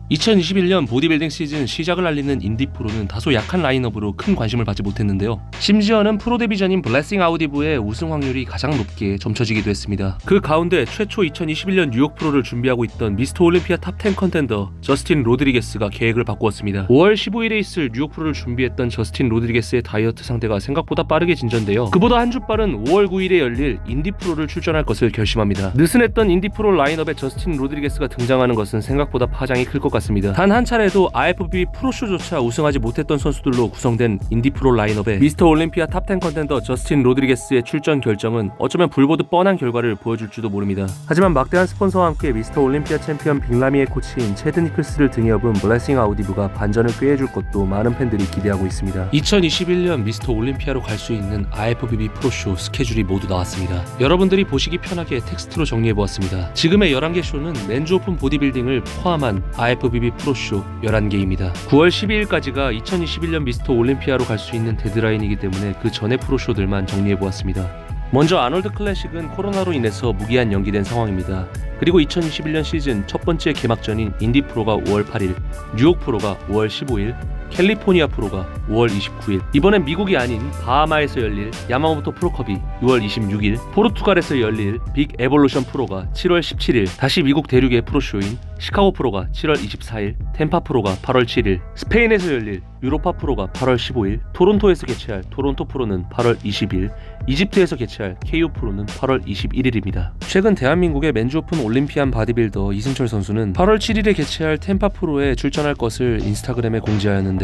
2021년 보디빌딩 시즌 시작을 알리는 인디프로는 다소 약한 라인업으로 큰 관심을 받지 못했는데요. 심지어는 프로 데뷔 전인 블레싱 아우디브의 우승 확률이 가장 높게 점쳐지기도 했습니다. 그 가운데 최초 2021년 뉴욕 프로를 준비하고 있던 미스터 올림피아 탑10 컨텐더 저스틴 로드리게스가 계획을 바꾸었습니다. 5월 15일에 있을 뉴욕 프로를 준비했던 저스틴 로드리게스의 다이어트 상태가 생각보다 빠르게 진전되어 그보다 한 주 빠른 5월 9일에 열릴 인디프로를 출전할 것을 결심합니다. 느슨했던 인디프로 라인업에 저스틴 로드리게스가 등장하는 것은 생각보다 파장이 클 것 같습니다. 단 한 차례도 IFBB 프로쇼조차 우승하지 못했던 선수들로 구성된 인디프로 라인업에 미스터 올림피아 탑10 컨텐더 저스틴 로드리게스의 출전 결정은 어쩌면 불보듯 뻔한 결과를 보여줄지도 모릅니다. 하지만 막대한 스폰서와 함께 미스터 올림피아 챔피언 빅라미의 코치인 체드 니클스를 등에 업은 블레싱 아우디브가 반전을 꾀해줄 것도 많은 팬들이 기대하고 있습니다. 2021년 미스터 올림피아로 갈 수 있는 IFBB 프로쇼 스케줄이 모두 나왔습니다. 여러분들이 보시기 편하게 텍스트로 정리해보았습니다. 지금의 11개 쇼는 맨즈 오픈 보디빌딩을 포함한 IFBB 프로쇼 11개입니다. 9월 12일까지가 2021년 미스터 올림피아로 갈 수 있는 데드라인이기 때문에 그 전의 프로쇼들만 정리해보았습니다. 먼저 아놀드 클래식은 코로나로 인해서 무기한 연기된 상황입니다. 그리고 2021년 시즌 첫 번째 개막전인 인디 프로가 5월 8일, 뉴욕 프로가 5월 15일, 캘리포니아 프로가 5월 29일, 이번엔 미국이 아닌 바하마에서 열릴 야마모토 프로컵이 6월 26일, 포르투갈에서 열릴 빅 에볼루션 프로가 7월 17일, 다시 미국 대륙의 프로쇼인 시카고 프로가 7월 24일, 템파 프로가 8월 7일, 스페인에서 열릴 유로파 프로가 8월 15일, 토론토에서 개최할 토론토 프로는 8월 20일, 이집트에서 개최할 KO 프로는 8월 21일입니다. 최근 대한민국의 맨즈 오픈 올림피안 바디빌더 이승철 선수는 8월 7일에 개최할 템파 프로에 출전할 것을 인스타그램에 공지하였는데요.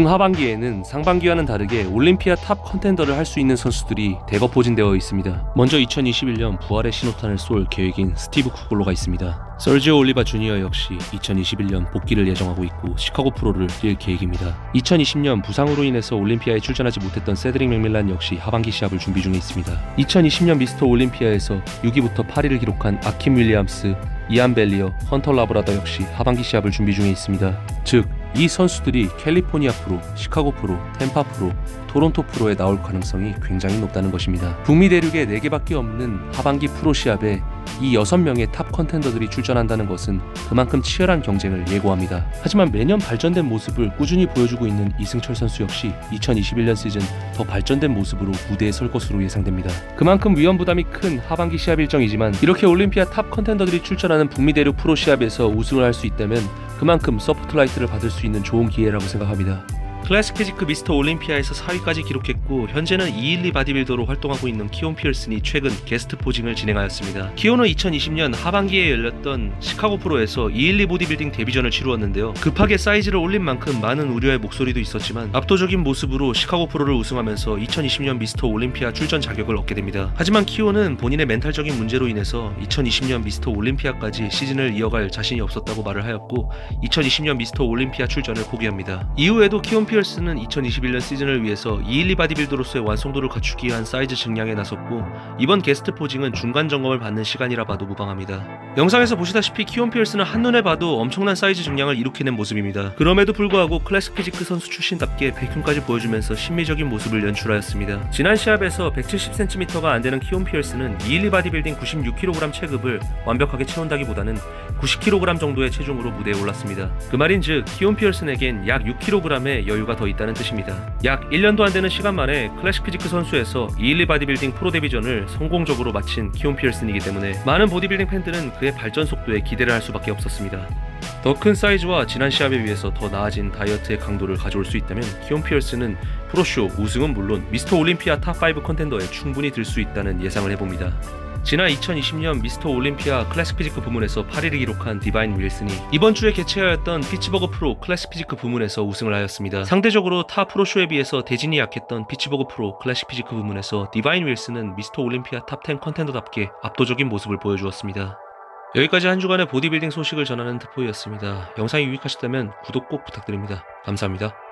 중하반기에는 상반기와는 다르게 올림피아 탑 컨텐더를 할 수 있는 선수들이 대거 포진되어 있습니다. 먼저 2021년 부활의 신호탄을 쏠 계획인 스티브 쿠글로가 있습니다. 서지오 올리바 주니어 역시 2021년 복귀를 예정하고 있고 시카고 프로를 뛸 계획입니다. 2020년 부상으로 인해서 올림피아에 출전하지 못했던 세드릭 맥밀란 역시 하반기 시합을 준비 중에 있습니다. 2020년 미스터 올림피아에서 6위부터 8위를 기록한 아킴 윌리엄스, 이안 벨리어, 헌터 라브라더 역시 하반기 시합을 준비 중에 있습니다. 즉, 이 선수들이 캘리포니아 프로, 시카고 프로, 템파 프로, 토론토 프로에 나올 가능성이 굉장히 높다는 것입니다. 북미 대륙에 4개밖에 없는 하반기 프로 시합에 이 6명의 탑 컨텐더들이 출전한다는 것은 그만큼 치열한 경쟁을 예고합니다. 하지만 매년 발전된 모습을 꾸준히 보여주고 있는 이승철 선수 역시 2021년 시즌 더 발전된 모습으로 무대에 설 것으로 예상됩니다. 그만큼 위험 부담이 큰 하반기 시합 일정이지만 이렇게 올림피아 탑 컨텐더들이 출전하는 북미 대륙 프로 시합에서 우승을 할 수 있다면 그만큼 서포트라이트를 받을 수 있는 좋은 기회라고 생각합니다. 클래식 피지크 미스터 올림피아에서 4위까지 기록했고 현재는 212 바디빌더로 활동하고 있는 키온 피어슨이 최근 게스트 포징을 진행하였습니다. 키온은 2020년 하반기에 열렸던 시카고 프로에서 212 보디빌딩 데뷔전을 치루었는데요. 급하게 사이즈를 올린 만큼 많은 우려의 목소리도 있었지만 압도적인 모습으로 시카고 프로를 우승하면서 2020년 미스터 올림피아 출전 자격을 얻게 됩니다. 하지만 키온은 본인의 멘탈적인 문제로 인해서 2020년 미스터 올림피아까지 시즌을 이어갈 자신이 없었다고 말을 하였고 2020년 미스터 올림피아 출전을 포기합니다. 이후에도 키온 피어슨은 2021년 시즌을 위해서 212 바디빌더로서의 완성도를 갖추기 위한 사이즈 증량에 나섰고 이번 게스트 포징은 중간 점검을 받는 시간이라 봐도 무방합니다. 영상에서 보시다시피 키온 피어슨은 한눈에 봐도 엄청난 사이즈 증량을 이룩해낸 모습입니다. 그럼에도 불구하고 클래식 피지크 선수 출신답게 백흉까지 보여주면서 신미적인 모습을 연출하였습니다. 지난 시합에서 170cm가 안되는 키온 피어슨은 212 바디빌딩 96kg 체급을 완벽하게 채운다기보다는 90kg 정도의 체중으로 무대에 올랐습니다. 그 말인즉 키온 피어슨에겐 약 6kg의 여유가 더 있다는 뜻입니다. 약 1년도 안되는 시간 만에 클래식 피지크 선수에서 212 바디빌딩 프로 데뷔전을 성공적으로 마친 키온 피어슨이기 때문에 많은 보디빌딩 팬들은 그의 발전 속도에 기대를 할 수밖에 없었습니다. 더 큰 사이즈와 지난 시합에 비해서 더 나아진 다이어트의 강도를 가져올 수 있다면 키온 피어슨은 프로쇼 우승은 물론 미스터 올림피아 탑5 컨텐더에 충분히 들 수 있다는 예상을 해봅니다. 지난 2020년 미스터 올림피아 클래식 피지크 부문에서 8위를 기록한 디바인 윌슨이 이번 주에 개최하였던 피츠버그 프로 클래식 피지크 부문에서 우승을 하였습니다. 상대적으로 타 프로쇼에 비해서 대진이 약했던 피츠버그 프로 클래식 피지크 부문에서 디바인 윌슨은 미스터 올림피아 탑10 컨텐더답게 압도적인 모습을 보여주었습니다. 여기까지 한 주간의 보디빌딩 소식을 전하는 트포이였습니다. 영상이 유익하셨다면 구독 꼭 부탁드립니다. 감사합니다.